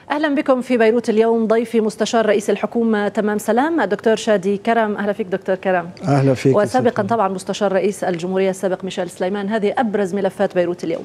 أهلا بكم في بيروت اليوم. ضيفي مستشار رئيس الحكومة تمام سلام الدكتور شادي كرم. أهلا فيك دكتور كرم. أهلا فيك. وسابقا طبعا مستشار رئيس الجمهورية السابق ميشيل سليمان. هذه أبرز ملفات بيروت اليوم.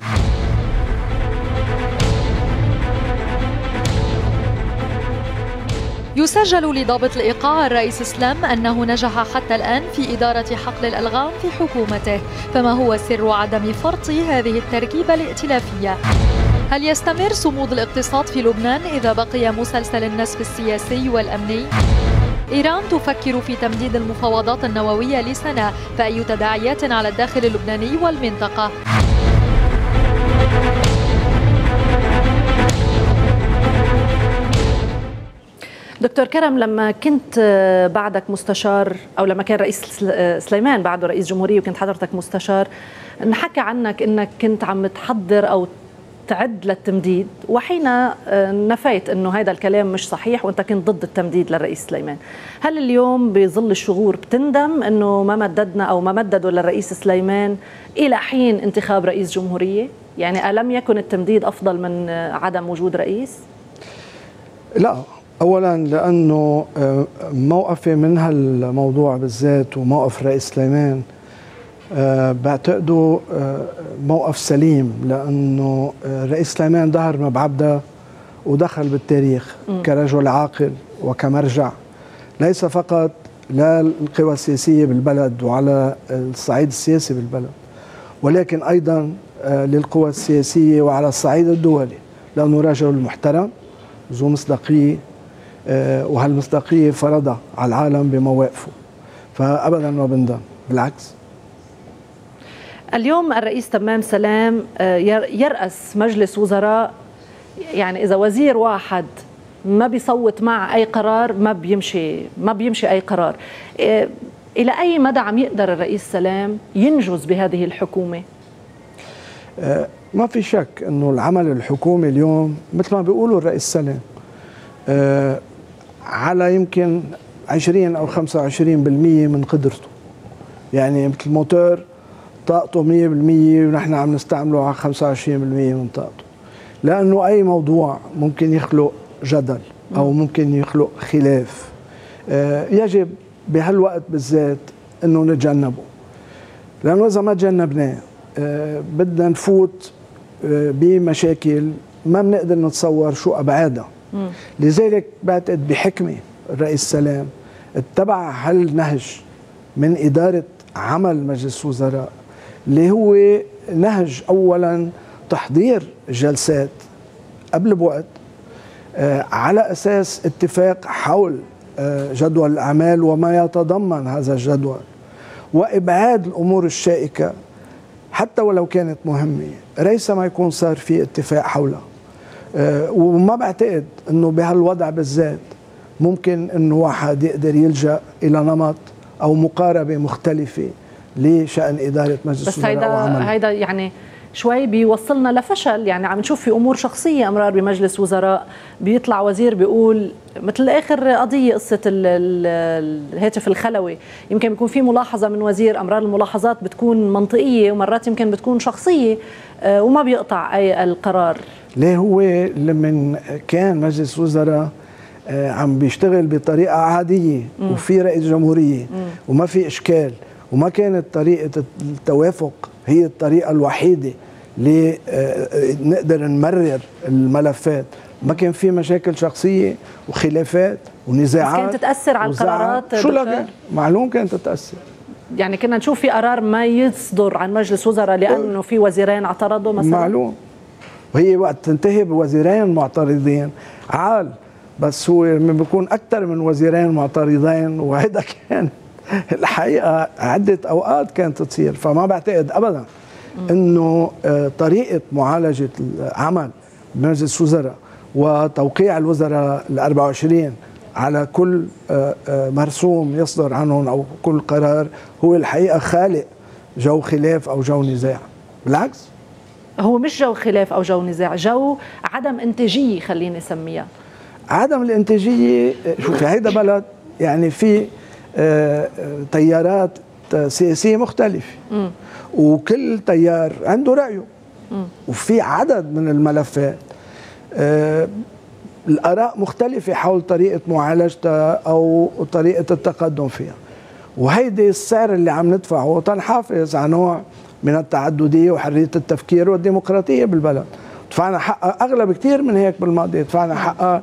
يسجل لضابط الإيقاع الرئيس سلام أنه نجح حتى الآن في إدارة حقل الألغام في حكومته، فما هو سر عدم فرط هذه التركيبة الائتلافية؟ هل يستمر صمود الاقتصاد في لبنان إذا بقي مسلسل النسف السياسي والأمني؟ إيران تفكر في تمديد المفاوضات النووية لسنة، فأي تداعيات على الداخل اللبناني والمنطقة؟ دكتور كرم، لما كنت بعدك مستشار أو لما كان رئيس سليمان بعده رئيس جمهورية وكنت حضرتك مستشار، نحكى عنك أنك كنت عم تحضر أو تعد للتمديد، وحين نفيت أنه هذا الكلام مش صحيح وأنت كنت ضد التمديد للرئيس سليمان. هل اليوم بظل الشغور بتندم أنه ما مددنا أو ما مددوا للرئيس سليمان إلى حين انتخاب رئيس جمهورية؟ يعني ألم يكن التمديد أفضل من عدم وجود رئيس؟ لا، أولا لأنه موقفي من هالموضوع بالذات وموقف رئيس سليمان بعتقده موقف سليم، لأنه رئيس سليمان ظهر مبعبده ودخل بالتاريخ كرجل عاقل وكمرجع ليس فقط للقوى السياسية بالبلد وعلى الصعيد السياسي بالبلد، ولكن أيضا للقوى السياسية وعلى الصعيد الدولي، لأنه رجل محترم ذو مصداقية، وهالمصداقية فرضها على العالم بمواقفه، فأبدا ما بندم، بالعكس. اليوم الرئيس تمام سلام يرأس مجلس وزراء، يعني إذا وزير واحد ما بيصوت مع أي قرار ما بيمشي أي قرار. إلى أي مدى عم يقدر الرئيس سلام ينجز بهذه الحكومة؟ ما في شك أنه العمل الحكومي اليوم مثل ما بيقولوا الرئيس سلام على يمكن 20 أو 25% من قدرته، يعني مثل موتور طاقته 100% ونحن عم نستعمله على 25% من طاقته، لأنه أي موضوع ممكن يخلق جدل أو ممكن يخلق خلاف، يجب بهالوقت بالذات أنه نتجنبه، لأنه إذا ما تجنبناه بدنا نفوت بمشاكل ما بنقدر نتصور شو أبعادها. لذلك بعتقد بحكمة الرئيس سلام اتبع هالنهج من إدارة عمل مجلس وزراء، اللي هو نهج أولا تحضير جلسات قبل بوقت على أساس اتفاق حول جدول الأعمال وما يتضمن هذا الجدول، وإبعاد الأمور الشائكة حتى ولو كانت مهمة ريثما يكون صار في اتفاق حولها. وما بعتقد أنه بهالوضع بالذات ممكن أنه واحد يقدر يلجأ إلى نمط أو مقاربة مختلفة لشأن إدارة مجلس الوزراء. بس هيدا يعني شوي بيوصلنا لفشل، يعني عم نشوف في أمور شخصية أمرار بمجلس وزراء بيطلع وزير بيقول مثل آخر قضية قصة الهاتف الخلوي، يمكن بيكون في ملاحظة من وزير، أمرار الملاحظات بتكون منطقية ومرات يمكن بتكون شخصية وما بيقطع أي القرار. ليه هو لما كان مجلس وزراء عم بيشتغل بطريقة عادية وفي رئيس جمهورية وما في إشكال وما كانت طريقة التوافق هي الطريقة الوحيدة اللي نقدر نمرر الملفات، ما كان في مشاكل شخصية وخلافات ونزاعات، كانت تتأثر على القرارات. شو لك معلوم كانت تتأثر، يعني كنا نشوف في قرار ما يصدر عن مجلس وزراء لأنه في وزيرين اعترضوا مثلا، معلوم، وهي وقت تنتهي بوزيرين معترضين عال، بس هو لما بيكون أكثر من وزيرين معترضين، وهذا كان الحقيقة عدة أوقات كانت تصير، فما بعتقد أبدا أنه طريقة معالجة العمل بمجلس وزراء وتوقيع الوزراء ال24 على كل مرسوم يصدر عنهم أو كل قرار هو الحقيقة خالق جو خلاف أو جو نزاع. بالعكس، هو مش جو خلاف أو جو نزاع، جو عدم إنتاجية، خليني أسميها عدم الإنتاجية. شوفي هيدا بلد يعني في تيارات سياسية مختلفة وكل تيار عنده رأيه، وفي عدد من الملفات الآراء مختلفة حول طريقة معالجتها أو طريقة التقدم فيها، وهيدي السعر اللي عم ندفعه تنحافظ على نوع من التعددية وحرية التفكير والديمقراطية بالبلد. دفعنا حقها أغلى بكتير من هيك بالماضي، دفعنا حقها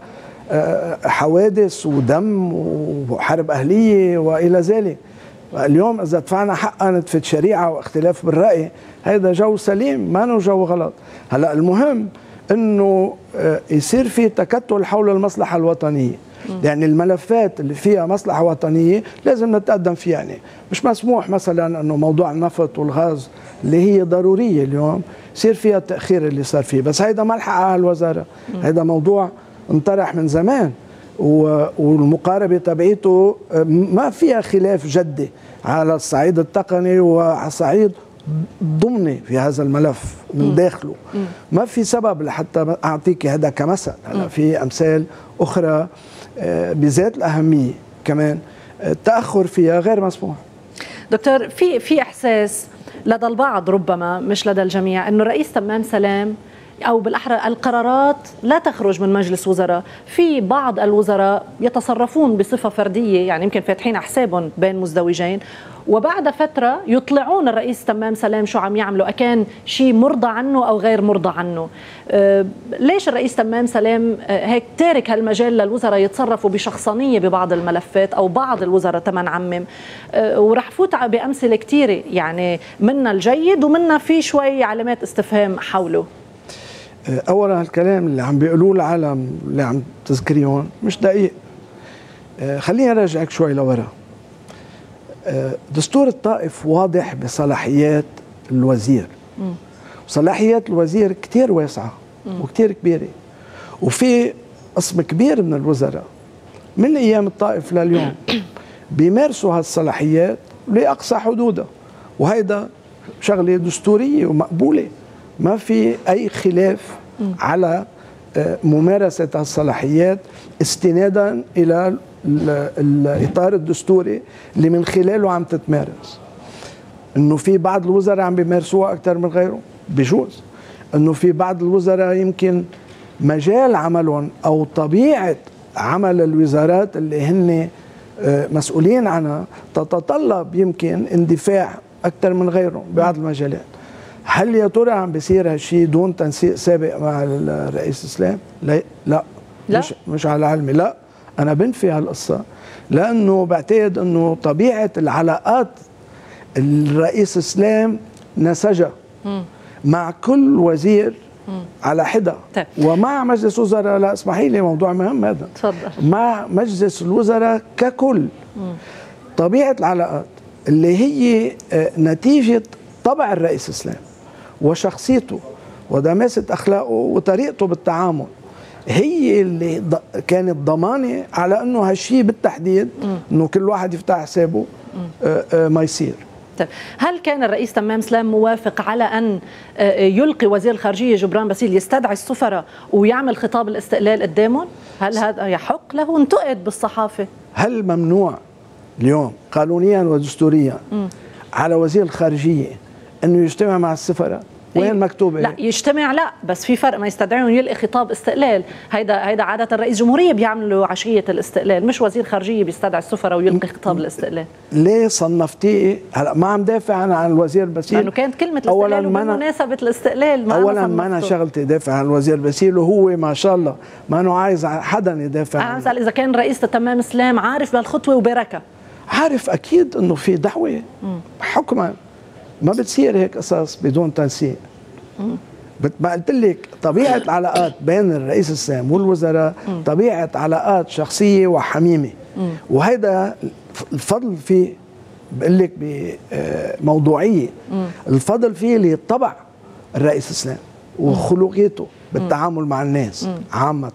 حوادث ودم وحرب أهلية وإلى ذلك. اليوم إذا دفعنا حقها ندفة شريعة واختلاف بالرأي، هذا جو سليم ما جو غلط. هلأ المهم انه يصير في تكتل حول المصلحه الوطنيه، يعني الملفات اللي فيها مصلحه وطنيه لازم نتقدم فيها. يعني مش مسموح مثلا انه موضوع النفط والغاز اللي هي ضروريه اليوم يصير فيها التاخير اللي صار فيه، بس هيدا ما لحقها الوزاره، هيدا موضوع انطرح من زمان، والمقاربه تبعيته ما فيها خلاف جدي على الصعيد التقني وعلى الصعيد ضمني في هذا الملف من داخله. ما في سبب لحتى أعطيك هذا كمثل. هلا في أمثال أخرى بذات الأهمية كمان التأخر فيها غير مسموح. دكتور، في إحساس لدى البعض ربما مش لدى الجميع أنه الرئيس تمام سلام أو بالأحرى القرارات لا تخرج من مجلس وزراء، في بعض الوزراء يتصرفون بصفة فردية، يعني يمكن فاتحين حسابهم بين مزدوجين، وبعد فترة يطلعون الرئيس تمام سلام شو عم يعملوا، أكان شيء مرضى عنه أو غير مرضى عنه. ليش الرئيس تمام سلام هيك تارك هالمجال للوزراء يتصرفوا بشخصانية ببعض الملفات، أو بعض الوزراء تمن عمم؟ ورح فوت بأمثلة كتيرة، يعني منا الجيد ومنا في شوي علامات استفهام حوله. أولا الكلام اللي عم بيقولوه العالم اللي عم تذكريهم مش دقيق. خليني أرجعك شوي لورا. دستور الطائف واضح بصلاحيات الوزير، صلاحيات الوزير كتير واسعة وكتير كبيرة، وفي قسم كبير من الوزراء من أيام الطائف لليوم بيمارسوا هالصلاحيات لأقصى حدودها، وهيدا شغلة دستورية ومقبولة، ما في أي خلاف على ممارسة هالصلاحيات استنادا إلى الإطار الدستوري اللي من خلاله عم تتمارس. إنه في بعض الوزراء عم بيمارسوها أكثر من غيره بجوز، إنه في بعض الوزراء يمكن مجال عملهم أو طبيعة عمل الوزارات اللي هن مسؤولين عنها تتطلب يمكن اندفاع أكثر من غيرهم ببعض المجالات. هل يا ترى عم بيصير هالشيء دون تنسيق سابق مع الرئيس اسلام؟ لا. مش على علمي، لا، أنا بنفي هالقصة، لأنه بعتقد أنه طبيعة العلاقات الرئيس اسلام نسجها مع كل وزير على حدة، ومع مجلس وزراء. لا اسمحي لي، موضوع مهم هذا. تفضل. مع مجلس الوزراء ككل. طبيعة العلاقات اللي هي نتيجة طبع الرئيس اسلام وشخصيته ودماسة أخلاقه وطريقته بالتعامل هي اللي كانت ضمانة على أنه هالشيء بالتحديد أنه كل واحد يفتح حسابه ما يصير. طيب، هل كان الرئيس تمام سلام موافق على أن يلقي وزير الخارجية جبران باسيل يستدعي السفراء ويعمل خطاب الاستقلال قدامهم؟ هل هذا يحق له؟ انتقد بالصحافة. هل ممنوع اليوم قانونيا ودستوريا على وزير الخارجية أنه يجتمع مع السفراء؟ وين مكتوبة؟ لا يجتمع، لا، بس في فرق، ما يستدعيهم يلقي خطاب استقلال. هيدا عادة الرئيس جمهورية بيعملوا عشية الاستقلال، مش وزير خارجية بيستدعي السفراء ويلقي خطاب الاستقلال. ليه صنفتيه؟ هلا ما عم دافع عن الوزير باسيل، لأنه كانت كلمة الاستقلال وبمناسبة الاستقلال. أولا ما أنا شغلتي دافع عن الوزير باسيل، وهو ما شاء الله ما أنه عايز حدا يدافع عنه. أنا بسأل إذا كان رئيس تمام سلام عارف بهالخطوة وبركة. عارف أكيد أنه في دعوة حكما، ما بتصير هيك قصص بدون تنسيق. ما قلت لك طبيعة العلاقات بين الرئيس السام والوزراء طبيعة علاقات شخصية وحميمة، وهيدا الفضل فيه بقول لك بموضوعية، الفضل فيه لطبع الرئيس السام وخلقيته بالتعامل مع الناس عامة.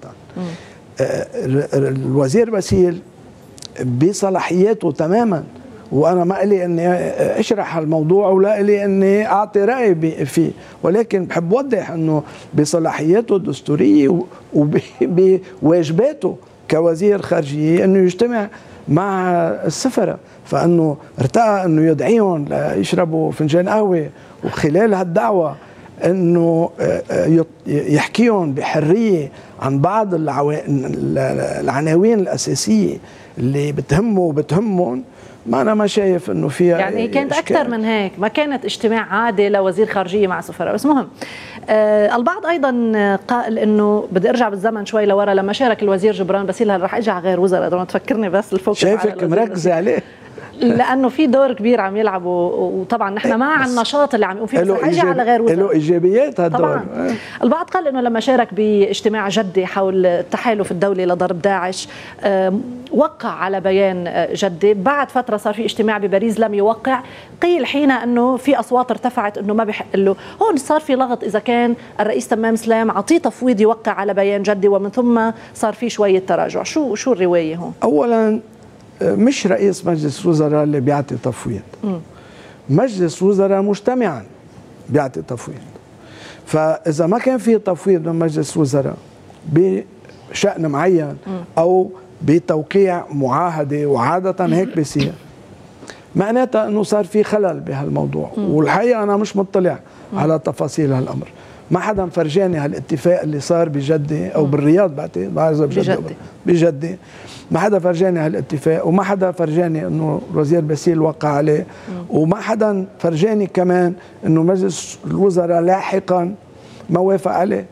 الوزير باسيل بصلاحياته تماما، وأنا ما إلي أني أشرح الموضوع ولا إلي أني أعطي رأي فيه، ولكن بحب أوضح أنه بصلاحياته الدستورية وبواجباته كوزير خارجية أنه يجتمع مع السفراء، فأنه ارتأى أنه يدعيهم ليشربوا فنجان قهوة، وخلال هالدعوة انه يحكيهم بحريه عن بعض العناوين الاساسيه اللي بتهمهم، ما انا ما شايف انه فيها يعني كانت اكثر من هيك، ما كانت اجتماع عادي لوزير خارجيه مع سفراء. بس مهم البعض ايضا قال انه بدي ارجع بالزمن شوي لورا لما شارك الوزير جبران باسيل، رح اجي على غير وزراء بدون تفكرني بس الفوكس. شايفك مركزه عليه لانه في دور كبير عم يلعبوا، وطبعا نحن مع النشاط اللي عم يقوم فيه، بس رح اجي على غير وزراء له ايجابيات هالدور. طبعا البعض قال انه لما شارك باجتماع جدي حول التحالف الدولي لضرب داعش وقع على بيان جدي، بعد فتره صار في اجتماع بباريس لم يوقع، قيل حينها انه في اصوات ارتفعت انه ما بيحق له، هون صار في لغط اذا كان الرئيس تمام سلام عطيه تفويض يوقع على بيان جدي ومن ثم صار في شويه تراجع. شو الروايه هون؟ اولا مش رئيس مجلس وزراء اللي بيعطي تفويض، مجلس وزراء مجتمعا بيعطي تفويض. فاذا ما كان في تفويض من مجلس وزراء بشأن معين او بتوقيع معاهده، وعاده هيك بيصير، معناتها انه صار في خلل بهالموضوع. والحقيقه انا مش مطلع على تفاصيل هالامر، ما حدا فرجاني هالاتفاق اللي صار بجدة او بالرياض، بعتقد بجدة ما حدا فرجاني هالاتفاق، وما حدا فرجاني انه الوزير باسيل وقع عليه، وما حدا فرجاني كمان انه مجلس الوزراء لاحقا ما وافق عليه.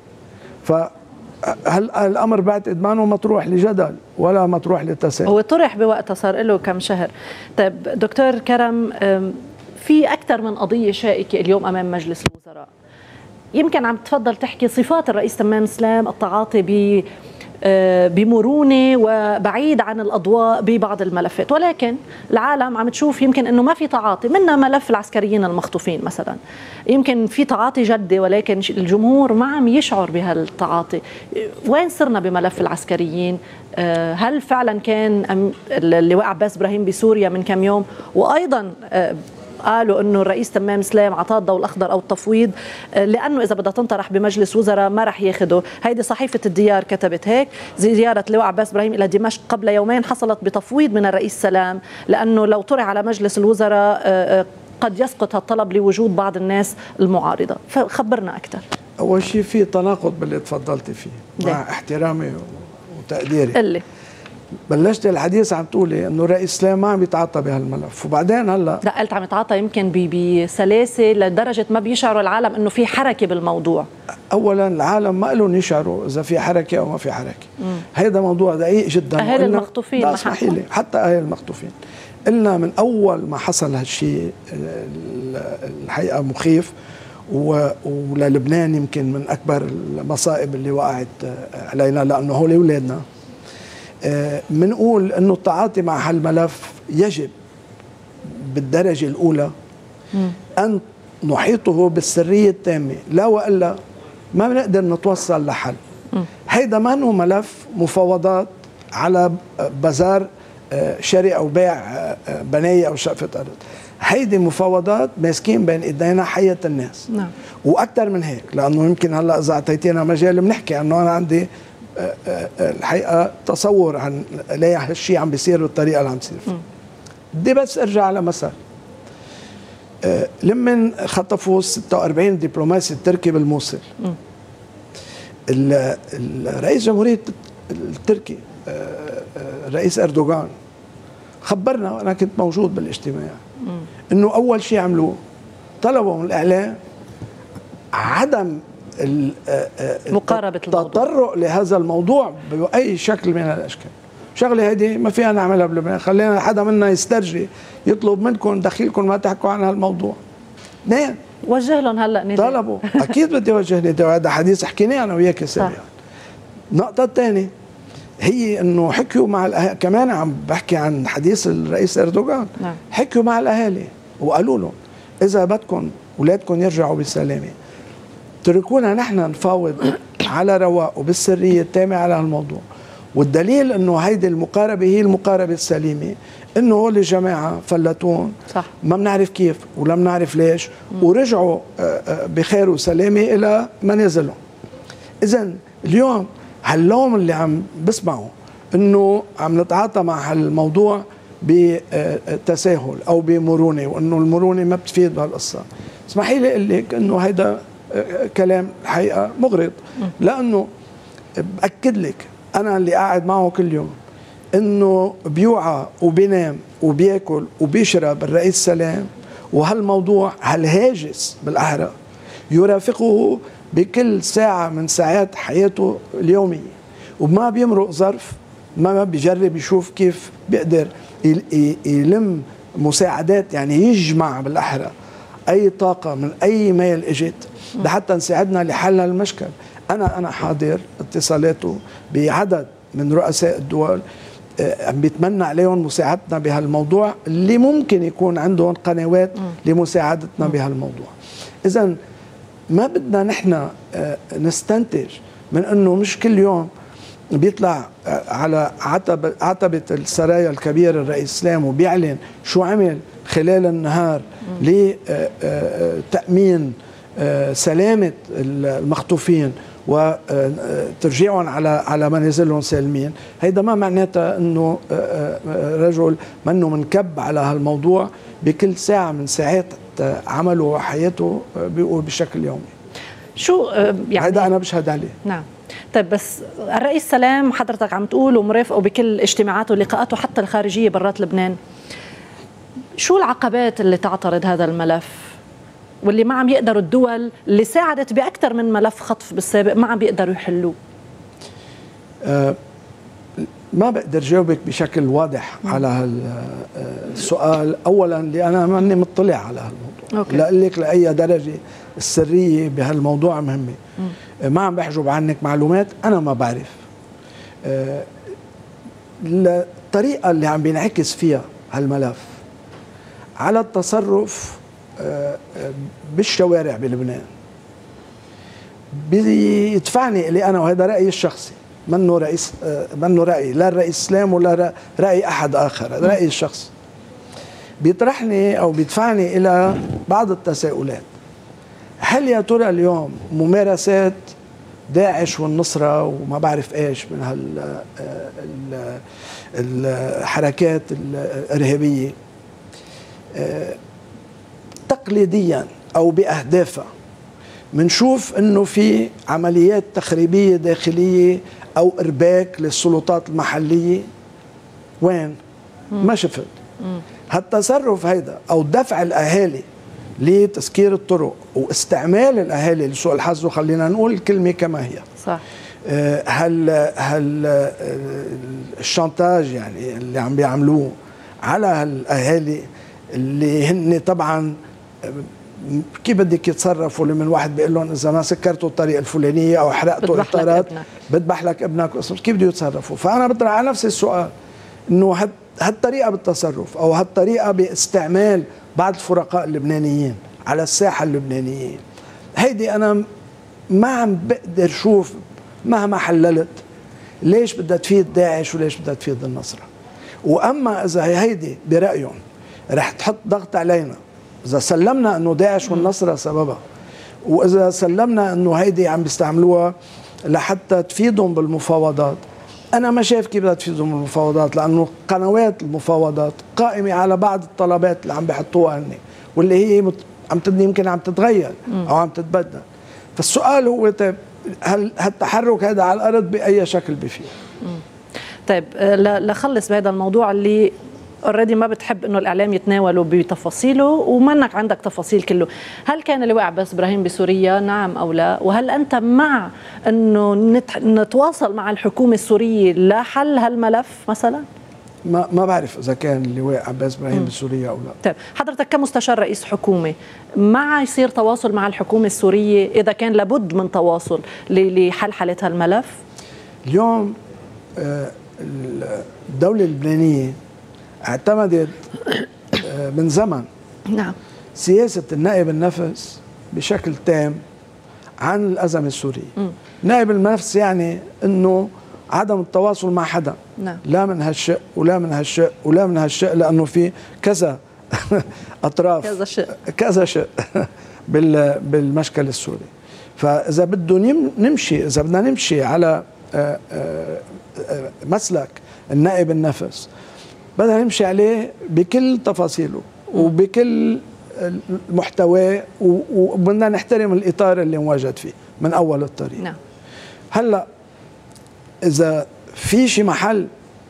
فهالامر بعتقد ما مطروح لجدل ولا مطروح لتساؤل، هو طرح بوقتها صار له كم شهر. طيب دكتور كرم، في اكثر من قضيه شائكه اليوم امام مجلس الوزراء، يمكن عم تفضل تحكي صفات الرئيس تمام سلام، التعاطي بمرونة وبعيد عن الأضواء ببعض الملفات، ولكن العالم عم تشوف يمكن أنه ما في تعاطي، منها ملف العسكريين المخطوفين مثلا، يمكن في تعاطي جدي ولكن الجمهور ما عم يشعر بهالتعاطي. وين صرنا بملف العسكريين؟ هل فعلا كان اللواء عباس إبراهيم بسوريا من كم يوم، وأيضا قالوا انه الرئيس تمام سلام عطاه الضوء الاخضر او التفويض، لانه اذا بدها تنطرح بمجلس وزراء ما راح ياخده. هيدي صحيفه الديار كتبت هيك. زياره اللواء عباس ابراهيم الى دمشق قبل يومين حصلت بتفويض من الرئيس سلام، لانه لو طرح على مجلس الوزراء قد يسقط هالطلب لوجود بعض الناس المعارضه. فخبرنا اكثر. اول شيء في تناقض باللي تفضلتي فيه، مع احترامي وتقديري. اللي بلشت الحديث عم تقولي انه الرئيس سلام ما عم يتعاطى بهالملف، وبعدين هلا لا قلت عم يتعاطى يمكن بسلاسه لدرجه ما بيشعروا العالم انه في حركه بالموضوع. اولا العالم ما لهم يشعروا اذا في حركه او ما في حركه، هيدا موضوع دقيق جدا. اهل المخطوفين اسمحي لي، حتى اهل المخطوفين قلنا من اول ما حصل هالشيء الحقيقه مخيف، وللبنان يمكن من اكبر المصائب اللي وقعت علينا، لانه هول اولادنا. منقول انه التعاطي مع هالملف يجب بالدرجه الاولى ان نحيطه بالسريه التامه، لا والا ما بنقدر نتوصل لحل. هيدا ما هو ملف مفاوضات على بازار شراء او بيع بنايه او شقفه ارض، هيدي مفاوضات ماسكين بين ايدينا حياه الناس. نعم. واكثر من هيك، لانه يمكن هلا اذا اعطيتينا مجال بنحكي انه انا عندي الحقيقه تصور عن ليه هالشيء عم بيصير بالطريقه اللي عم بيصير. بدي بس ارجع على مثل، لمن خطفوا 46 دبلوماسي التركي بالموصل، الرئيس جمهوريه التركي الرئيس اردوغان خبرنا، وانا كنت موجود بالاجتماع، انه اول شيء عملوه طلبوا من الاعلام عدم مقاربة التطرق لهذا الموضوع بأي شكل من الأشكال. شغلة هذه ما فيها نعملها بلبنان، خلينا حدا منا يسترجي يطلب منكم دخيلكم ما تحكوا عن هالموضوع. اثنين وجه لهم هلا نداء، طلبوا أكيد بدي أوجه نداء، وهذا حديث حكيناه أنا وياك سابقا. النقطة الثانية هي إنه حكيوا مع الأهالي، كمان عم بحكي عن حديث الرئيس أردوغان. نعم. حكيوا مع الأهالي وقالوا لهم إذا بدكم أولادكم يرجعوا بالسلامة تركونا نحن نفاوض على رواق وبالسرية التامة على هالموضوع. والدليل انه هيدي المقاربة هي المقاربة السليمة، انه هول الجماعة فلتون صح، ما بنعرف كيف ولا بنعرف ليش، ورجعوا بخير وسلامة الى منازلهم. اذا اليوم هاللوم اللي عم بسمعه انه عم نتعاطى مع هالموضوع بتساهل او بمرونة، وانه المرونة ما بتفيد بهالقصة، اسمحي لي اقول لك انه هيدا كلام الحقيقة مغرض، لأنه بأكد لك أنا اللي قاعد معه كل يوم إنه بيوعى وبينام وبياكل وبيشرب الرئيس سلام، وهالموضوع هالهاجس بالأحرى يرافقه بكل ساعة من ساعات حياته اليومية، وما بيمرق ظرف ما بيجرب يشوف كيف بيقدر يلم مساعدات، يعني يجمع بالأحرى أي طاقة من أي ميل إجت لحتى نساعدنا لحل المشكل. أنا حاضر اتصالاته بعدد من رؤساء الدول عم بيتمنى عليهم مساعدتنا بهالموضوع اللي ممكن يكون عندهم قنوات لمساعدتنا بهالموضوع. إذن ما بدنا نحن نستنتج من أنه مش كل يوم بيطلع على عتبة السرايا الكبير الرئيس سلام وبيعلن شو عمل خلال النهار لتأمين سلامة المخطوفين وترجيعهم على منازلهم سالمين. هيدا ما معناتها انه رجل منه منكب على هالموضوع بكل ساعة من ساعات عمله وحياته بيقول بشكل يومي. شو يعني هيدا انا بشهد عليه. نعم. طيب بس الرئيس سلام حضرتك عم تقول ومرافقه بكل اجتماعاته ولقاءاته حتى الخارجية برات لبنان، شو العقبات اللي تعترض هذا الملف واللي ما عم يقدروا الدول اللي ساعدت بأكثر من ملف خطف بالسابق ما عم بيقدروا يحلوه؟ ما بقدر جاوبك بشكل واضح على هالسؤال، اولا لأنا ماني مطلع على هالموضوع، لأقول لك لأي درجة السرية بهالموضوع مهمة. ما عم بحجب عنك معلومات، أنا ما بعرف الطريقة اللي عم بينعكس فيها هالملف على التصرف بالشوارع بلبنان بيدفعني اللي أنا، وهذا رأيي الشخصي، منه رأي لا الرئيس سلام ولا رأي أحد آخر، هذا رأيي الشخصي، بيطرحني أو بيدفعني إلى بعض التساؤلات. هل يا ترى اليوم ممارسات داعش والنصرة وما بعرف ايش من الحركات الإرهابية تقليديا أو بأهدافها منشوف انه في عمليات تخريبية داخلية أو إرباك للسلطات المحلية؟ وين؟ ما شفت. هالتصرف هيدا أو دفع الأهالي لتسكير الطرق واستعمال الأهالي لسوء الحظ، وخلينا نقول الكلمة كما هي صح، الشانتاج يعني اللي عم بيعملوه على الأهالي اللي هن طبعا كيف بدك يتصرفوا لما الواحد بيقول لهم إذا ما سكرتوا الطريق الفلانية أو حرقتوا الإطارات بذبح لك ابنك، كيف بده يتصرفوا؟ فأنا بطرح على نفس السؤال إنه هالطريقة بالتصرف أو هالطريقة باستعمال بعض الفرقاء اللبنانيين على الساحة اللبنانيين، هيدي أنا ما عم بقدر شوف مهما حللت ليش بدها تفيد داعش وليش بدها تفيد النصرة. وأما إذا هيدي برأيهم رح تحط ضغط علينا، إذا سلمنا أنه داعش والنصرة سببها، وإذا سلمنا أنه هيدي عم بيستعملوها لحتى تفيدهم بالمفاوضات، أنا ما شايف كيف بدها تفيدهم بالمفاوضات، لأنه قنوات المفاوضات قائمة على بعض الطلبات اللي عم بيحطوها هن واللي هي يمكن عم تتغير أو عم تتبدل. فالسؤال هو طيب هالتحرك هذا على الأرض بأي شكل بفيه؟ طيب لخلص بهذا الموضوع اللي اوريدي ما بتحب انه الاعلام يتناوله بتفاصيله ومنك عندك تفاصيل كله، هل كان اللواء عباس ابراهيم بسوريا نعم او لا؟ وهل انت مع انه نتواصل مع الحكومه السوريه لحل هالملف مثلا؟ ما بعرف اذا كان اللواء عباس ابراهيم بسوريا او لا. طيب حضرتك كمستشار رئيس حكومه مع يصير تواصل مع الحكومه السوريه اذا كان لابد من تواصل لحل حاله هالملف؟ اليوم الدوله اللبنانيه اعتمدت من زمن نعم سياسة النائب النفس بشكل تام عن الأزمة السورية. نائب النفس يعني أنه عدم التواصل مع حدا، نعم. لا من هالشق ولا من هالشق ولا من هالشق، لأنه في كذا أطراف كذا شق بالمشكل السوري. فإذا بدنا نمشي على مسلك النائب النفس بدنا نمشي عليه بكل تفاصيله وبكل المحتوى وبدنا نحترم الإطار اللي موجد فيه من أول الطريق. نعم. هلأ إذا في شي محل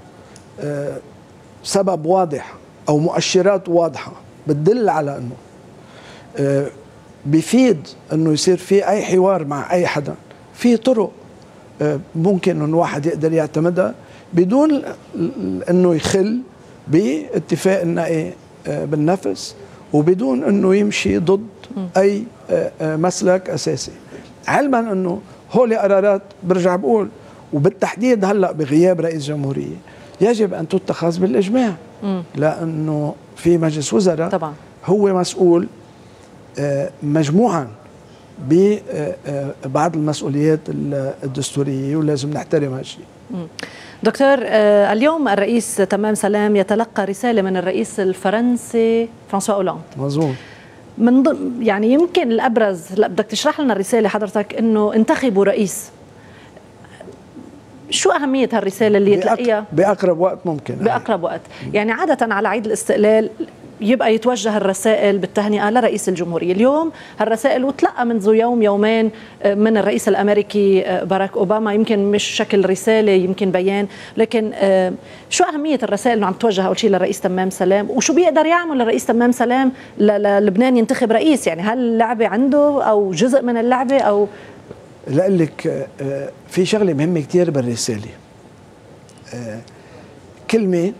سبب واضح أو مؤشرات واضحة بتدل على أنه بيفيد أنه يصير في أي حوار مع أي حدا، في طرق ممكن أن واحد يقدر يعتمدها بدون أنه يخل باتفاق النهائي بالنفس وبدون أنه يمشي ضد أي مسلك أساسي، علما أنه هول قرارات برجع بقول وبالتحديد هلأ بغياب رئيس جمهورية يجب أن تتخذ بالإجماع، لأنه في مجلس وزراء طبعا هو مسؤول مجموعا ببعض المسؤوليات الدستورية ولازم نحترم هالشيء. دكتور، اليوم الرئيس تمام سلام يتلقى رسالة من الرئيس الفرنسي فرانسوا أولاند. مظبوط. من يعني يمكن الأبرز، لا بدك تشرح لنا الرسالة حضرتك إنه انتخبوا رئيس. شو أهمية هالرسالة اللي تلاقيها بأقرب وقت ممكن؟ بأقرب وقت، يعني عادة على عيد الاستقلال يبقى يتوجه الرسائل بالتهنئة لرئيس الجمهورية. اليوم هالرسائل وتلقى منذ يوم يومين من الرئيس الأمريكي باراك أوباما، يمكن مش شكل رسالة يمكن بيان، لكن شو أهمية الرسائل اللي عم توجه أول شيء للرئيس تمام سلام، وشو بيقدر يعمل الرئيس تمام سلام للبنان ينتخب رئيس؟ يعني هل اللعبة عنده أو جزء من اللعبة أو؟ لقلك في شغلة مهمة كتير بالرسالة، كلمة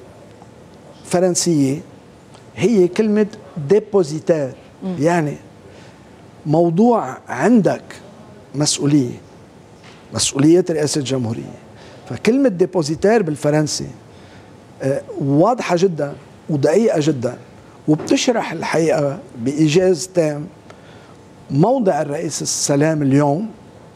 فرنسية هي كلمة ديبوزيتار، يعني موضوع عندك مسؤولية، مسؤولية رئاسة الجمهورية. فكلمة ديبوزيتار بالفرنسي واضحة جدا ودقيقة جدا، وبتشرح الحقيقة بإيجاز تام موضع الرئيس السلام اليوم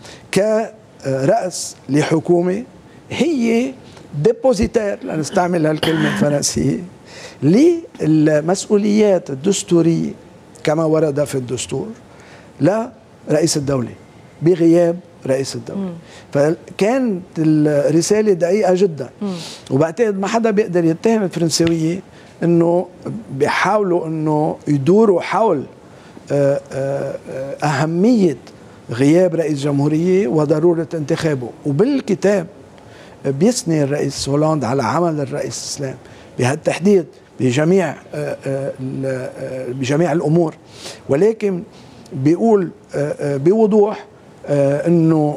كرأس لحكومة هي ديبوزيتار، لنستعمل هالكلمة الفرنسية، للمسؤوليات الدستورية كما ورد في الدستور لرئيس الدولة بغياب رئيس الدولة. فكانت الرسالة دقيقة جدا، وبعتقد ما حدا بيقدر يتهم الفرنسوية انه بيحاولوا انه يدوروا حول أهمية غياب رئيس جمهورية وضرورة انتخابه. وبالكتاب بيثني الرئيس هولاند على عمل الرئيس السلام بهالتحديد بجميع الأمور، ولكن بيقول بوضوح انه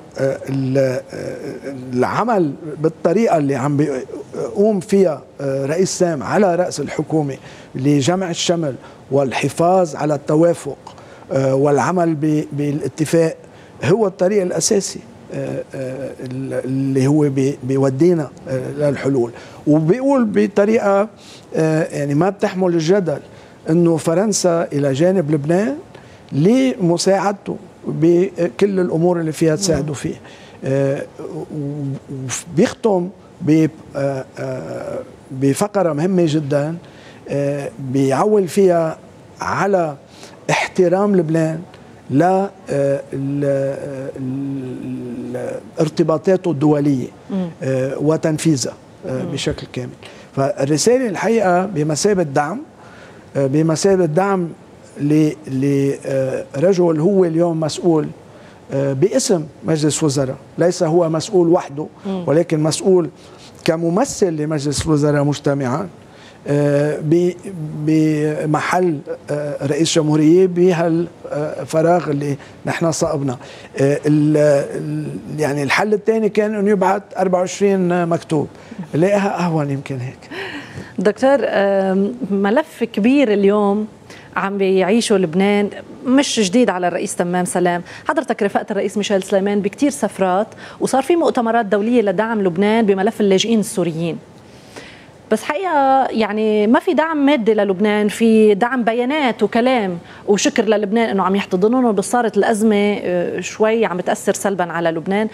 العمل بالطريقه اللي عم بيقوم فيها رئيس سام على راس الحكومه لجمع الشمل والحفاظ على التوافق والعمل بالاتفاق هو الطريق الاساسي اللي هو بيودينا للحلول. وبيقول بطريقه يعني ما بتحمل الجدل انه فرنسا الى جانب لبنان لمساعدته بكل الامور اللي فيها تساعده فيه. بيختم بفقره مهمه جدا بيعول فيها على احترام لبنان لارتباطاته الدوليه وتنفيذها بشكل كامل. فالرساله الحقيقه بمثابه دعم لرجل هو اليوم مسؤول باسم مجلس وزراء، ليس هو مسؤول وحده ولكن مسؤول كممثل لمجلس الوزراء مجتمعا بمحل رئيس جمهورية بهالفراغ اللي نحن صابنا. يعني الحل الثاني كان انه يبعث 24 مكتوب، لاقيها اهون يمكن هيك. دكتور، ملف كبير اليوم عم بيعيشوا لبنان مش جديد على الرئيس تمام سلام. حضرتك رفقت الرئيس ميشيل سليمان بكتير سفرات وصار في مؤتمرات دولية لدعم لبنان بملف اللاجئين السوريين، بس حقيقة يعني ما في دعم مادي للبنان، في دعم بيانات وكلام وشكر للبنان انه عم يحتضنونه، بس صارت الأزمة شوي عم بتأثر سلبا على لبنان.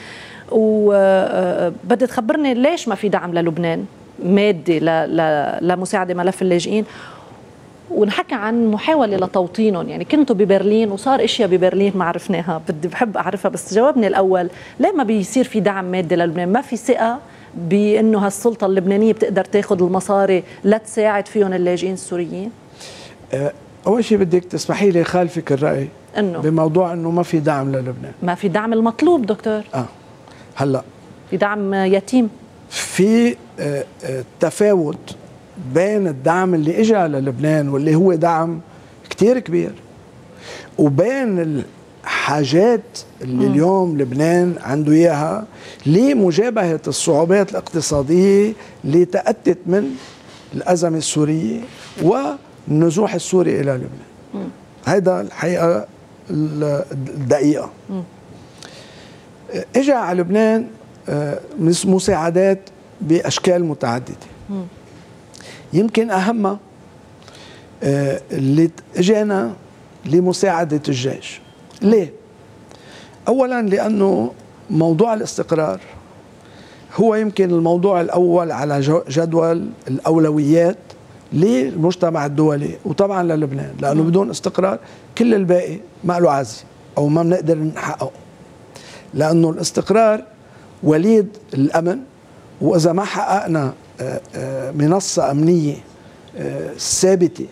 وبدي تخبرني ليش ما في دعم للبنان مادي لمساعدة ملف اللاجئين، ونحكي عن محاولة لتوطينهم. يعني كنتوا ببرلين وصار اشياء ببرلين ما عرفناها، بدي بحب اعرفها، بس جاوبني الاول، ليه ما بيصير في دعم مادي للبنان؟ ما في ثقة بانه هالسلطة اللبنانية بتقدر تاخذ المصاري لتساعد فيهم اللاجئين السوريين؟ اول شيء بدك تسمحي لي خالفك الراي انه بموضوع انه ما في دعم للبنان. ما في دعم المطلوب دكتور. هلا في دعم يتيم. في تفاوت بين الدعم اللي اجى للبنان واللي هو دعم كتير كبير، وبين الحاجات اللي اليوم لبنان عنده اياها لمجابهة الصعوبات الاقتصادية اللي تأتت من الأزمة السورية والنزوح السوري إلى لبنان. هيدا الحقيقة الدقيقة. اجى على لبنان مساعدات بأشكال متعددة. يمكن أهمها اللي اجانا لمساعدة الجيش. ليه؟ أولا لأنه موضوع الاستقرار هو يمكن الموضوع الأول على جدول الأولويات للمجتمع الدولي وطبعا للبنان، لأنه بدون استقرار كل الباقي ما له عزي أو ما بنقدر نحققه، لأنه الاستقرار وليد الأمن. وإذا ما حققنا منصة أمنية ثابتة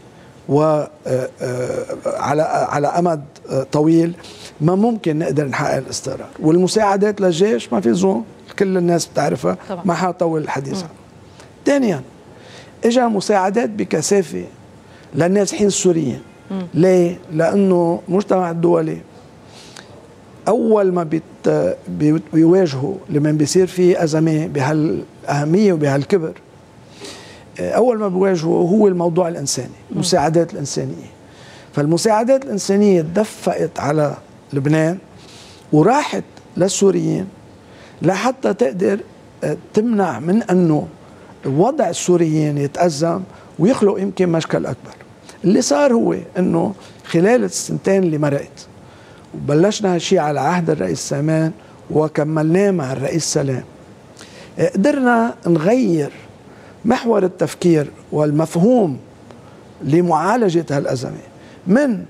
وعلى أمد طويل ما ممكن نقدر نحقق الاستقرار. والمساعدات للجيش ما في زون، كل الناس بتعرفها، ما حطول الحديث عنها. ثانيا اجى مساعدات بكثافة للنازحين السوريين. ليه؟ لأنه المجتمع الدولي أول ما بيواجهوا لمن بيصير فيه أزمة بهالأهمية وبهالكبر، أول ما بيواجهوا هو الموضوع الإنساني، المساعدات الإنسانية. فالمساعدات الإنسانية دفقت على لبنان وراحت للسوريين لحتى تقدر تمنع من أنه وضع السوريين يتأزم ويخلق يمكن مشكل أكبر. اللي صار هو أنه خلال السنتين اللي مرقت وبلشنا هالشيء على عهد الرئيس سامان وكملناه مع الرئيس سلام، قدرنا نغير محور التفكير والمفهوم لمعالجة هالأزمة من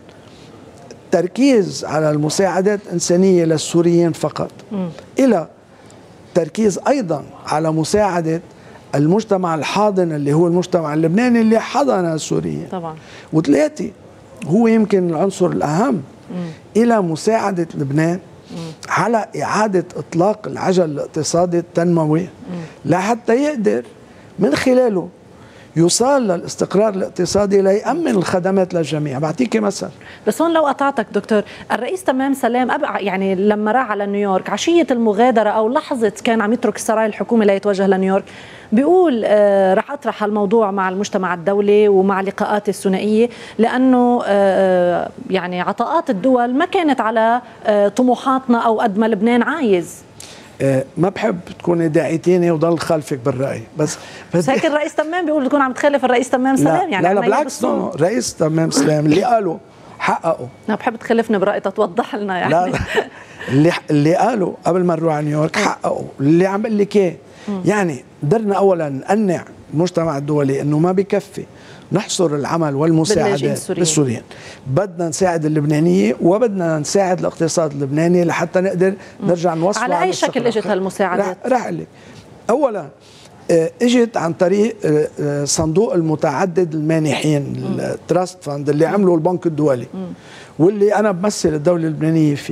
التركيز على المساعدات الإنسانية للسوريين فقط إلى تركيز أيضا على مساعدة المجتمع الحاضن اللي هو المجتمع اللبناني اللي حضن السوريين طبعا. وثلاثة هو يمكن العنصر الأهم إلى مساعدة لبنان على إعادة إطلاق العجل الاقتصادي التنموي لحتى يقدر من خلاله يوصل للاستقرار الاقتصادي ليأمن الخدمات للجميع. بعطيك مثل. بس هون لو قطعتك دكتور، الرئيس تمام سلام يعني لما راح على نيويورك عشية المغادرة أو لحظة كان عم يترك السراي الحكومي ليتوجه لنيويورك، بيقول رح أطرح الموضوع مع المجتمع الدولي ومع لقاءات الثنائية، لأنه يعني عطاءات الدول ما كانت على طموحاتنا أو قد ما لبنان عايز. ما بحب تكوني داعيتيني وضل خلفك بالرأي، بس هيك الرئيس تمام بيقول تكون عم تخالف الرئيس تمام سلام. يعني لا بالعكس، الرئيس تمام سلام اللي قاله حققه. أنا بحب تخلفني برأي تتوضح لنا يعني. لا اللي قاله قبل ما نروح على نيويورك حققه. اللي عم بقول لك ايه، يعني قدرنا اولا نقنع المجتمع الدولي انه ما بكفي نحصر العمل والمساعدات بالسوريين، بدنا نساعد اللبنانية وبدنا نساعد الاقتصاد اللبناني لحتى نقدر نرجع نوصل. على أي شكل اجت هالمساعدات؟ رح أقول لك. أولا اجت عن طريق صندوق المتعدد المانحين، التراست فاند اللي عمله البنك الدولي واللي أنا بمثل الدولة اللبنانية فيه.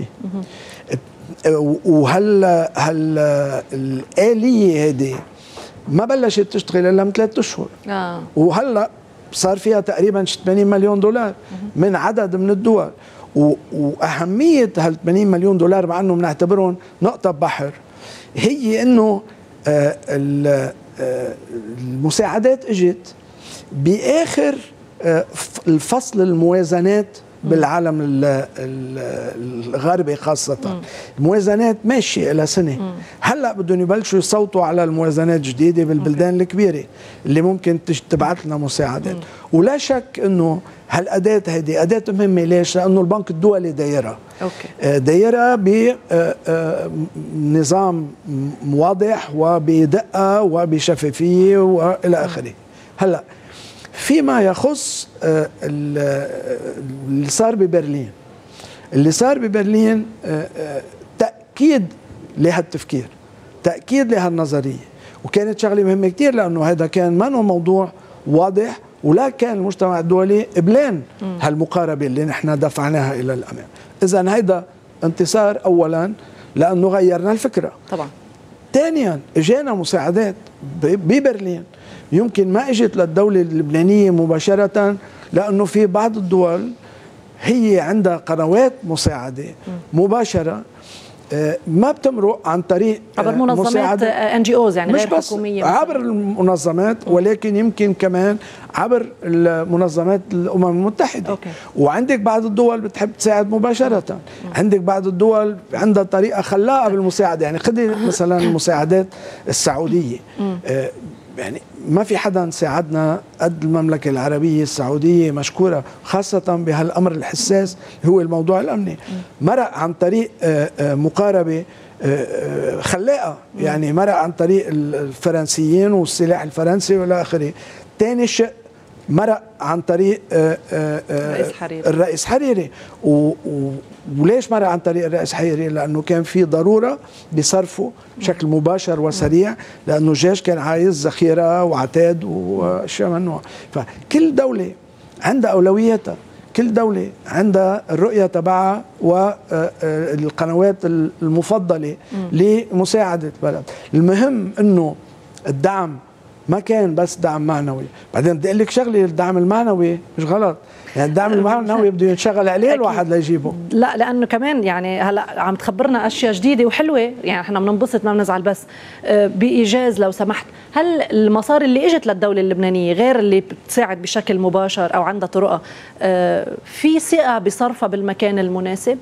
الآلية هذه ما بلشت تشتغل إلا من 3 أشهر. وهلأ صار فيها تقريبا 80 مليون دولار من عدد من الدول. وأهمية هال 80 مليون دولار مع أنه بنعتبرهم نقطة بحر هي أنه المساعدات اجت بآخر الفصل الموازنات بالعالم الغربي خاصة. الموازنات ماشية إلى سنة. هلأ بدهم يبلشوا يصوتوا على الموازنات جديدة بالبلدان الكبيرة اللي ممكن تبعث لنا مساعدات. ولا شك أنه هالأداة هذه أداة مهمة. ليش؟ لأنه البنك الدولي دايرها دايرها بنظام واضح وبدقة وبشفافية وإلى آخره. هلأ فيما يخص اللي صار ببرلين، تأكيد لهالتفكير، تأكيد لهالنظرية، وكانت شغلة مهمة كتير لأنه هذا كان منه موضوع واضح ولكن المجتمع الدولي قبلان هالمقاربة اللي نحن دفعناها إلى الأمام. إذن هيدا انتصار أولا لأنه غيرنا الفكرة. طبعا. ثانيا اجانا مساعدات ببرلين يمكن ما اجت للدولة اللبنانية مباشرة، لأنه في بعض الدول هي عندها قنوات مساعدة مباشرة ما بتمرق عن طريق عبر منظمات NGOs يعني مش غير بس حكومية عبر المنظمات، ولكن يمكن كمان عبر المنظمات الأمم المتحدة. أوكي. وعندك بعض الدول بتحب تساعد مباشرة، عندك بعض الدول عندها طريقة خلاقة بالمساعدة. يعني خذي مثلا المساعدات السعودية، يعني ما في حدا ساعدنا قد المملكة العربية السعودية، مشكورة خاصة بهالأمر الحساس هو الموضوع الأمني. مرق عن طريق مقاربة خلاقة، يعني مرق عن طريق الفرنسيين والسلاح الفرنسي والى آخره. ثاني شيء مرق عن طريق الرئيس حريري. وليش مرق عن طريق الرئيس حريري؟ لأنه كان في ضرورة بصرفه بشكل مباشر وسريع، لأنه الجيش كان عايز ذخيرة وعتاد وأشياء من النوع. فكل دولة عندها أولوياتها، كل دولة عندها الرؤية تبعها والقنوات المفضلة لمساعدة البلد. المهم أنه الدعم ما كان بس دعم معنوي. بعدين بدي اقول لك شغله، الدعم المعنوي مش غلط، يعني الدعم المعنوي بده ينشغل عليه الواحد ليجيبه. لا لانه كمان يعني هلا عم تخبرنا اشياء جديده وحلوه، يعني احنا بننبسط ما بنزعل. بس بايجاز لو سمحت، هل المصاري اللي اجت للدوله اللبنانيه غير اللي بتساعد بشكل مباشر او عندها طرقها في ثقه بصرفها بالمكان المناسب؟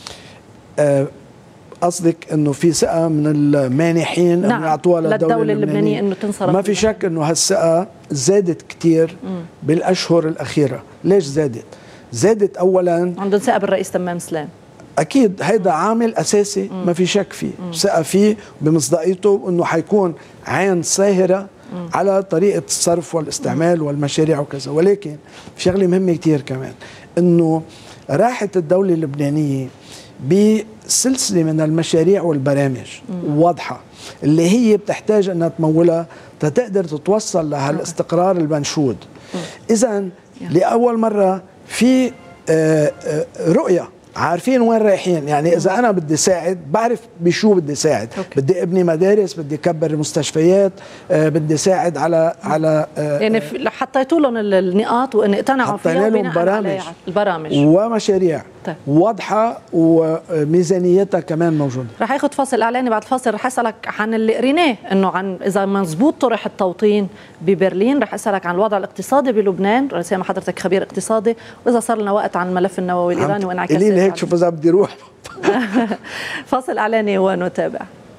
قصدك انه في ثقه من المانحين نعم. انه يعطوها للدوله اللبنانيه انه تنصرف؟ ما في شك انه هالثقه زادت كثير بالاشهر الاخيره. ليش زادت؟ زادت اولا عندهم ثقه بالرئيس تمام سلام، اكيد هيدا عامل اساسي ما في شك فيه، ثقه فيه بمصداقيته انه حيكون عين ساهره على طريقه الصرف والاستعمال والمشاريع وكذا. ولكن شغله مهمه كثير كمان، انه راحت الدوله اللبنانيه بسلسله من المشاريع والبرامج واضحه اللي هي بتحتاج انها تمولها تقدر تتوصل لهالاستقرار المنشود. اذا لاول مره في رؤيه، عارفين وين رايحين. يعني اذا انا بدي ساعد بعرف بشو بدي ساعد. بدي ابني مدارس، بدي كبر مستشفيات، بدي ساعد على يعني حطيتوا لهم النقاط وان اقتنعوا فيها وبناء البرامج ومشاريع طيب. واضحه وميزانيتها كمان موجوده. رح اخذ فاصل اعلاني، بعد الفاصل رح اسالك عن اللي قريناه انه عن اذا مزبوط طرح التوطين ببرلين، رح اسالك عن الوضع الاقتصادي بلبنان، سيما حضرتك خبير اقتصادي، واذا صار لنا وقت عن الملف النووي الايراني وانعكاساته هيك. شوف اذا بدي روح. فاصل اعلاني ونتابع.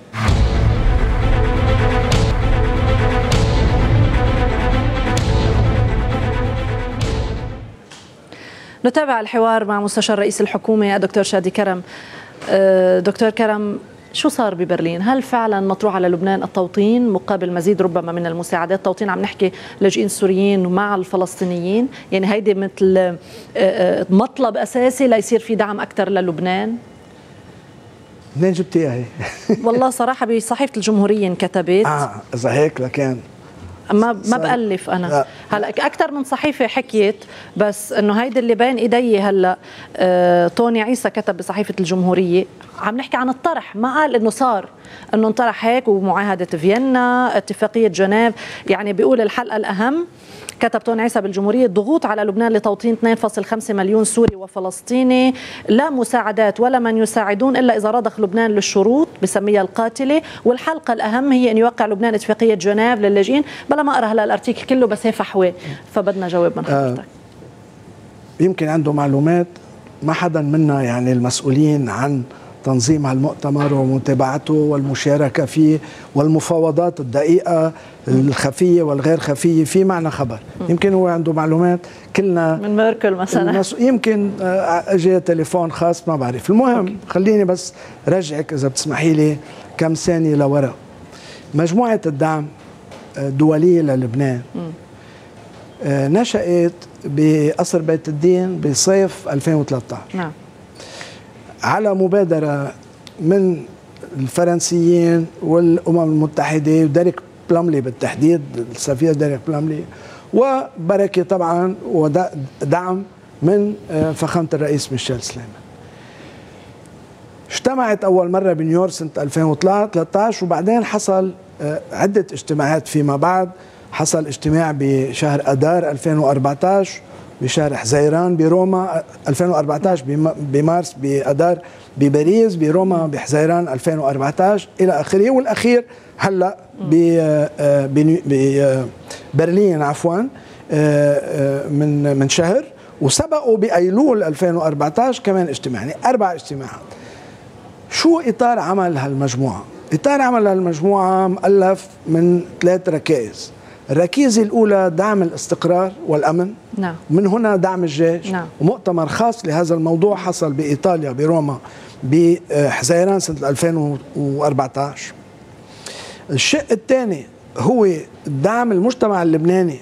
نتابع الحوار مع مستشار رئيس الحكومة الدكتور شادي كرم. دكتور كرم، شو صار ببرلين؟ هل فعلا مطروح على لبنان التوطين مقابل مزيد ربما من المساعدات؟ توطين عم نحكي لاجئين سوريين مع الفلسطينيين، يعني هيدي مثل مطلب أساسي ليصير في دعم أكثر للبنان؟ منين جبتيها هي؟ والله صراحة بصحيفة الجمهورية انكتبت. إذا هيك لكان ما بألف أنا. هلا أكثر من صحيفة حكيت، بس إنه هيدا اللي بين إيدي هلا. طوني عيسى كتب بصحيفة الجمهورية، عم نحكي عن الطرح، ما قال إنه صار، إنه انطرح هيك ومعاهدة فيينا، اتفاقية جنيف. يعني بيقول الحلقة الأهم، كتب طوني عيسى بالجمهورية: ضغوط على لبنان لتوطين 2.5 مليون سوري وفلسطيني، لا مساعدات ولا من يساعدون إلا إذا رضخ لبنان للشروط بسميها القاتلة. والحلقة الأهم هي أن يوقع لبنان اتفاقية جنيف للاجئين. بلا ما أقرأ هلا الارتيكل كله، بس هي فحوى، فبدنا جواب من حضرتك. يمكن عنده معلومات ما حدا منا، يعني المسؤولين عن تنظيم هالمؤتمر ومتابعته والمشاركة فيه والمفاوضات الدقيقة الخفية والغير خفية، في معنا خبر. يمكن هو عنده معلومات كلنا من ميركل مثلا، يمكن اجى تليفون خاص ما بعرف. المهم خليني بس رجعك اذا بتسمحي لي كم ثانية لورا. مجموعة الدعم الدولية للبنان نشأت بقصر بيت الدين بصيف 2013. نعم. على مبادرة من الفرنسيين والأمم المتحدة وديريك بلاملي بالتحديد، السفير ديريك بلاملي، وبركة طبعا ودعم من فخامة الرئيس ميشيل سليمان. اجتمعت أول مرة بنيويورك سنة 2013 وبعدين حصل عدة اجتماعات فيما بعد. حصل اجتماع بشهر أدار 2014 بشهر حزيران بروما 2014 بمارس بأدار بباريس بروما بحزيران 2014 إلى آخره. والأخير هلأ ببرلين عفوا من شهر. وسبقوا بأيلول 2014 كمان اجتماع، يعني 4 اجتماعات. شو إطار عمل هالمجموعة؟ إطار عمل هالمجموعة مؤلف من 3 ركائز. الركيزة الأولى دعم الاستقرار والأمن، نعم. من هنا دعم الجيش، نعم. ومؤتمر خاص لهذا الموضوع حصل بإيطاليا بروما بحزيران سنة 2014. الشق الثاني هو دعم المجتمع اللبناني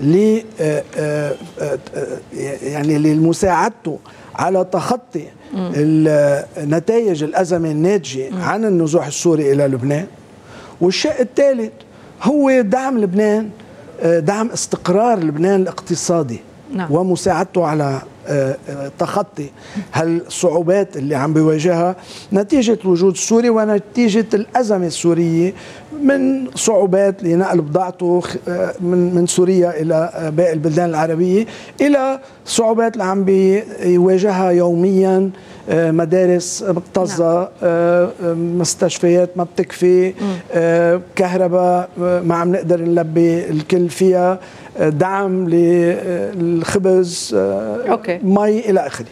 يعني لمساعدته على تخطي نتائج الأزمة الناتجة عن النزوح السوري إلى لبنان. والشق الثالث هو دعم لبنان، دعم استقرار لبنان الاقتصادي، نعم. ومساعدته على تخطي هالصعوبات اللي عم بيواجهها نتيجة الوجود السوري ونتيجة الأزمة السورية، من صعوبات لنقل بضاعته من سوريا إلى باقي البلدان العربية، إلى صعوبات اللي عم بيواجهها يوميا، مدارس مكتظة، مستشفيات ما بتكفي، كهرباء ما عم نقدر نلبي الكل فيها، دعم للخبز، مي إلى آخره.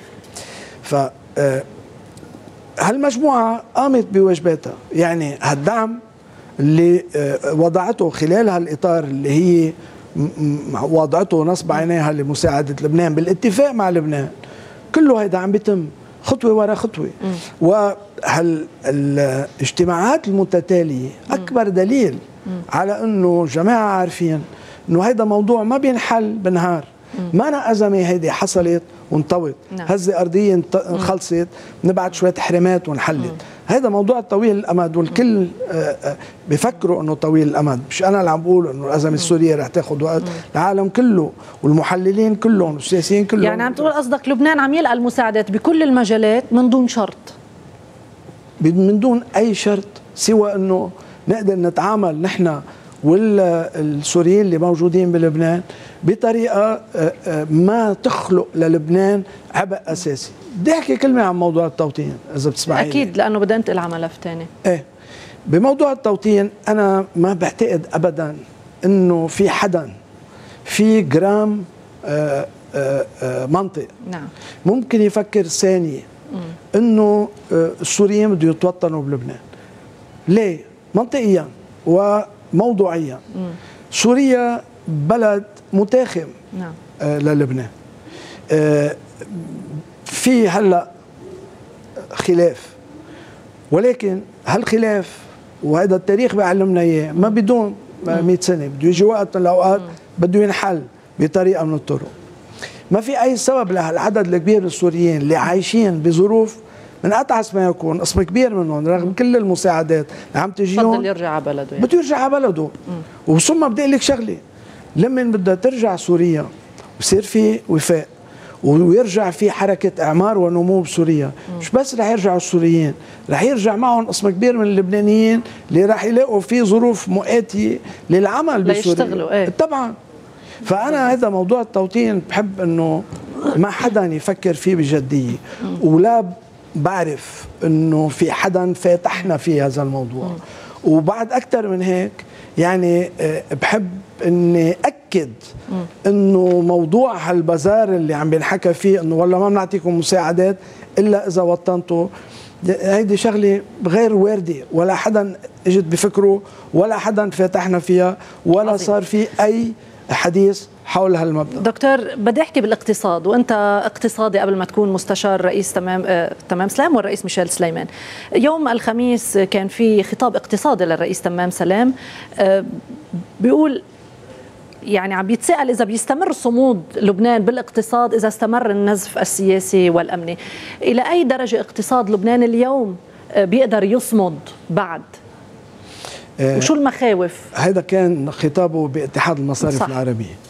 هالمجموعة قامت بواجباتها. يعني هالدعم اللي وضعته خلال هالإطار اللي هي وضعته نصب عينيها لمساعدة لبنان بالاتفاق مع لبنان، كله هيدا عم بيتم خطوة ورا خطوة. وهالاجتماعات المتتالية أكبر دليل على أنه جماعة عارفين أنه هيدا موضوع ما بينحل بنهار. ما أنا أزمة هيدي حصلت وانطوت، هزة أرضية خلصت، نبعت شوية حرمات ونحلت. هذا موضوع طويل الأمد، والكل بيفكروا أنه طويل الأمد. مش أنا اللي عم بقول أنه الأزمة السورية رح تاخد وقت، العالم كله والمحللين كلهم والسياسيين كلهم. يعني عم تقول قصدك لبنان عم يلقى المساعدات بكل المجالات من دون شرط، من دون أي شرط سوى أنه نقدر نتعامل نحن والسوريين اللي موجودين بلبنان بطريقة ما تخلق للبنان عبء أساسي. بدي أحكي كلمة عن موضوع التوطين إذا بتسمعي. أكيد، لأنه بدي أنتقل على ملف ثاني. إيه، بموضوع التوطين أنا ما بعتقد أبدا إنه في حدا في جرام منطق، نعم، ممكن يفكر ثانية إنه السوريين بده يتوطنوا بلبنان. ليه؟ منطقيا وموضوعيا. سوريا بلد متاخم، نعم، للبنان. في هلا خلاف، ولكن هالخلاف وهذا التاريخ بيعلمنا اياه ما بدون 100 سنه، بده يجي وقت من الاوقات بده ينحل بطريقه من الطرق. ما في اي سبب لهالعدد الكبير من السوريين اللي عايشين بظروف من اتعس ما يكون، قسم كبير منهم رغم كل المساعدات اللي عم تجيهم بفضل يرجع على بلده، يعني بده يرجع على بلده. وثم بدي اقول لك شغله، لما بدها ترجع سوريا ويصير في وفاء ويرجع في حركة إعمار ونمو بسوريا، مش بس رح يرجعوا السوريين، رح يرجع معهم قسم كبير من اللبنانيين اللي رح يلاقوا في ظروف مؤاتية للعمل بسوريا. ايه؟ طبعا. فأنا هذا موضوع التوطين بحب أنه ما حدا يفكر فيه بجدية، ولا بعرف أنه في حدا فاتحنا في هذا الموضوع. وبعد أكثر من هيك يعني بحب اني اكد انه موضوع هالبازار اللي عم بينحكى فيه انه والله ما بنعطيكم مساعدات الا اذا وطنتوا، هيدي شغله غير وارده، ولا حدا اجت بفكره، ولا حدا فاتحنا فيها، ولا عظيم. صار في اي حديث حول هالمبدا. دكتور، بدي احكي بالاقتصاد، وانت اقتصادي قبل ما تكون مستشار رئيس تمام سلام والرئيس ميشيل سليمان. يوم الخميس كان في خطاب اقتصادي للرئيس تمام سلام، بيقول يعني عم بيتساءل إذا بيستمر صمود لبنان بالاقتصاد إذا استمر النزف السياسي والأمني. إلى أي درجة اقتصاد لبنان اليوم بيقدر يصمد بعد؟ وشو المخاوف؟ هذا كان خطابه باتحاد المصارف العربية.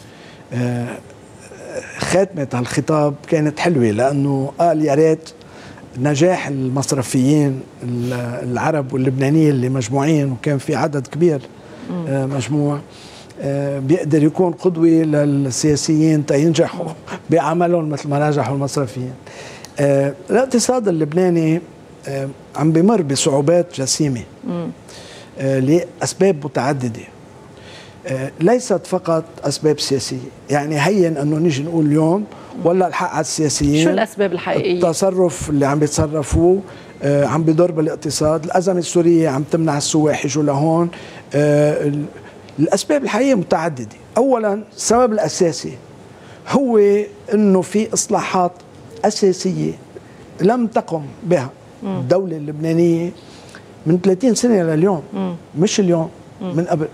خاتمة هالخطاب كانت حلوة، لأنه قال يا ريت نجاح المصرفيين العرب واللبنانيين اللي مجموعين، وكان في عدد كبير مجموع، بيقدر يكون قدوة للسياسيين تينجحوا بعملهم مثل ما نجحوا المصرفيين. الاقتصاد اللبناني عم بمر بصعوبات جسيمة لأسباب متعددة، ليست فقط أسباب سياسية. يعني هين أنه نيجي نقول اليوم ولا الحق على السياسيين. شو الأسباب الحقيقية؟ التصرف اللي عم بيتصرفوه عم بيضر بالاقتصاد، الأزمة السورية عم تمنع السواح يجوا لهون. الأسباب الحقيقية متعددة. أولا السبب الأساسي هو أنه في إصلاحات أساسية لم تقم بها الدولة اللبنانية من 30 سنة لليوم، مش اليوم، من قبل.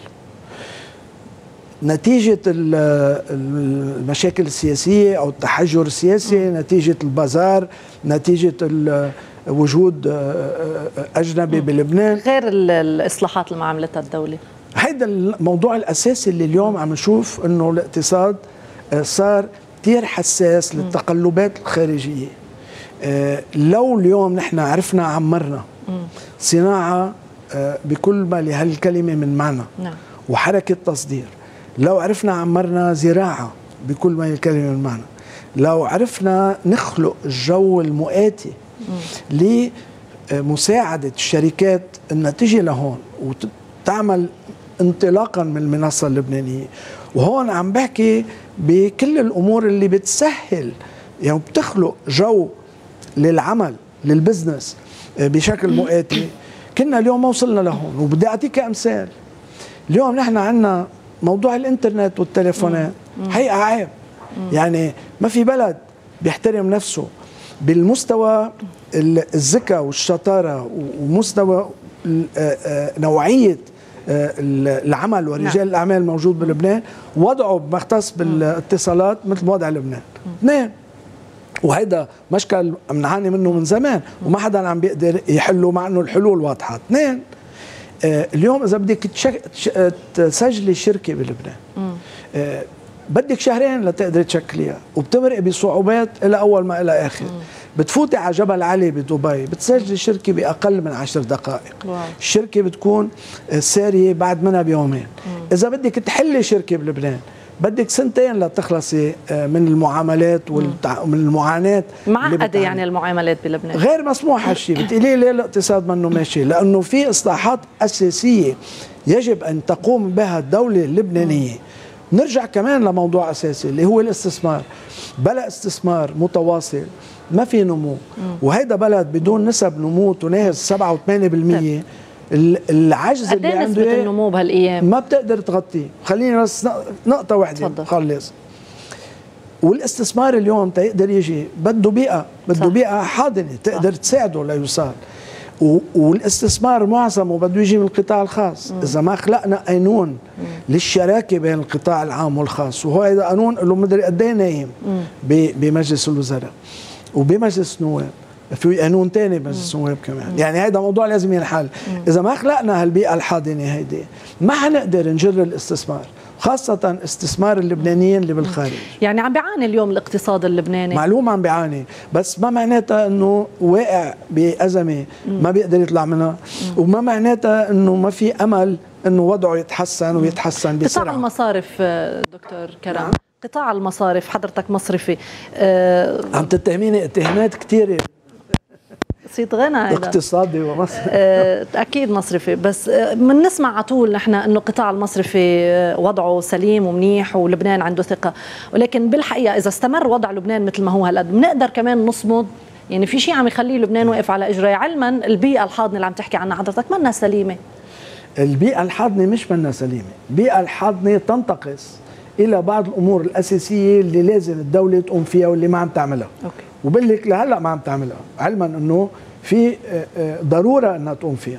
نتيجة المشاكل السياسية أو التحجر السياسي، نتيجة البازار، نتيجة وجود أجنبي بلبنان، غير الإصلاحات اللي ما عملتها الدولة. هيدا الموضوع الأساسي اللي اليوم عم نشوف أنه الاقتصاد صار كتير حساس للتقلبات الخارجية. لو اليوم نحن عرفنا عمرنا صناعة بكل ما لهالكلمة من معنى، وحركة تصدير، لو عرفنا عمرنا زراعة بكل ما الكلمة من معنى، لو عرفنا نخلق الجو المؤاتي لمساعدة الشركات أنها تجي لهون وتعمل انطلاقا من المنصة اللبنانية. وهون عم بحكي بكل الأمور اللي بتسهل، يعني بتخلق جو للعمل للبزنس بشكل مؤاتي. كنا اليوم ما وصلنا لهون. وبدي أعطيك أمثال. اليوم نحن عندنا موضوع الانترنت والتليفونات، حقيقة عيب. يعني ما في بلد بيحترم نفسه بالمستوى الذكاء والشطارة ومستوى نوعية العمل ورجال الأعمال الموجود بلبنان وضعه بمختص بالاتصالات مثل وضع لبنان. اثنين، وهيدا مشكل بنعاني منه من زمان وما حدا عم بيقدر يحله، مع انه الحلول واضحه. اثنين، اليوم اذا بدك تسجلي شركه بلبنان بدك شهرين لتقدر تشكليها، وبتمرق بصعوبات الى اول ما الى اخر. بتفوتي على جبل علي بدبي بتسجلي شركه باقل من 10 دقائق. الشركه بتكون ساريه بعد منها بيومين. اذا بدك تحلي شركه بلبنان بدك سنتين لتخلصي من المعاملات ومن المعاناه. معقده يعني المعاملات بلبنان غير مسموح هالشيء. بتقولي ليه الاقتصاد منه ماشي؟ لانه في اصلاحات اساسيه يجب ان تقوم بها الدوله اللبنانيه. نرجع كمان لموضوع اساسي اللي هو الاستثمار. بلا استثمار متواصل ما في نمو، وهيدا بلد بدون نسب نمو تناهز 7 و8%. العجز اللي عنده نسبة النمو بهالايام ما بتقدر تغطيه. خليني بس نقطة واحدة خلص. والاستثمار اليوم تقدر يجي بده بيئة، بده بيئة حاضنة تقدر تساعده ليوصل. والاستثمار معظمه بده يجي من القطاع الخاص. إذا ما خلقنا قانون للشراكة بين القطاع العام والخاص، وهو هذا قانون له مدري قد ايه نايم بمجلس الوزراء وبمجلس النواب، في قانون ثاني بمجلس النواب كمان. يعني هذا موضوع لازم ينحل. إذا ما خلقنا هالبيئة الحاضنة هيدي ما حنقدر نجر الاستثمار، خاصة استثمار اللبنانيين اللي بالخارج. يعني عم بيعاني اليوم الاقتصاد اللبناني، معلوم عم بيعاني، بس ما معناتها انه واقع بأزمة ما بيقدر يطلع منها، وما معناتها انه ما في امل انه وضعه يتحسن ويتحسن بسرعة. قطاع المصارف دكتور كرم، قطاع المصارف، حضرتك مصرفي، عم تتهميني اتهامات كثيرة. صيت غنى اقتصادي ومصرفي. اكيد مصرفي، بس بنسمع على طول نحن انه القطاع المصرفي وضعه سليم ومنيح ولبنان عنده ثقه، ولكن بالحقيقه اذا استمر وضع لبنان مثل ما هو هالقد بنقدر كمان نصمد. يعني في شيء عم يخلي لبنان واقف على اجريه، علما البيئه الحاضنه اللي عم تحكي عنها حضرتك منا سليمه. البيئه الحاضنه مش منا سليمه، البيئه الحاضنه تنتقص الى بعض الامور الاساسيه اللي لازم الدوله تقوم فيها واللي ما عم تعملها. اوكي. وبقول لك لهلا ما عم تعملها، علما انه في ضروره انها تقوم فيها.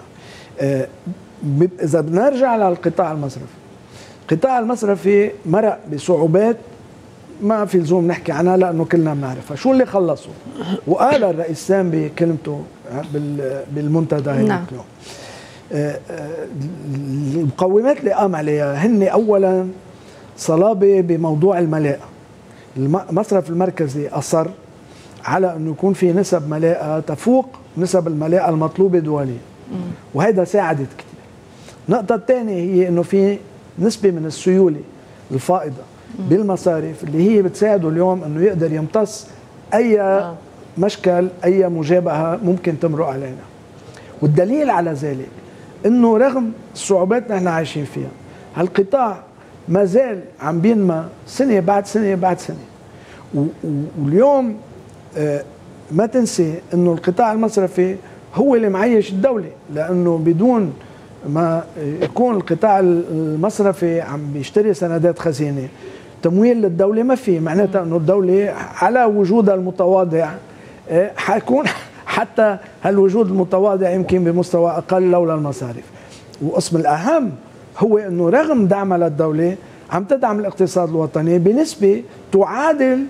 اذا بنرجع للقطاع المصرفي، القطاع المصرفي مرق بصعوبات ما في لزوم نحكي عنها لانه كلنا بنعرفها. شو اللي خلصوا؟ وقال الرئيس سام بكلمته بالمنتدى اليوم المقومات اللي قام عليها هن اولا صلابة بموضوع الملاءة. المصرف المركزي أصر على أنه يكون في نسب ملاءة تفوق نسب الملاءة المطلوبة دوليا، وهذا ساعدت كثير. النقطة الثانية هي أنه في نسبة من السيولة الفائضة بالمصارف اللي هي بتساعده اليوم أنه يقدر يمتص أي مشكل، أي مجابهة ممكن تمرق علينا. والدليل على ذلك أنه رغم الصعوبات اللي نحن عايشين فيها، هالقطاع ما زال عم بينمى سنة بعد سنة بعد سنة. واليوم ما تنسي أنه القطاع المصرفي هو اللي معيش الدولة، لأنه بدون ما يكون القطاع المصرفي عم بيشتري سندات خزينة تمويل للدولة ما في، معناتها أنه الدولة على وجودها المتواضع حيكون حتى هالوجود المتواضع يمكن بمستوى أقل لولا المصارف. وقسم الأهم هو أنه رغم دعمها للدولة عم تدعم الاقتصاد الوطني بنسبة تعادل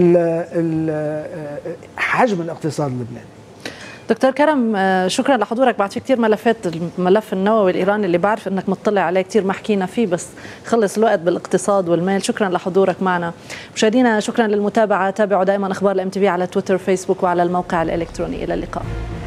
حجم الاقتصاد اللبناني. دكتور كرم، شكرا لحضورك. بعد في كثير ملفات، الملف النووي الإيراني اللي بعرف أنك مطلع عليه كثير ما حكينا فيه، بس خلص الوقت بالاقتصاد والمال. شكرا لحضورك معنا. مشاهدينا شكرا للمتابعة. تابعوا دائما أخبار الMTV على تويتر وفيسبوك وعلى الموقع الإلكتروني. إلى اللقاء.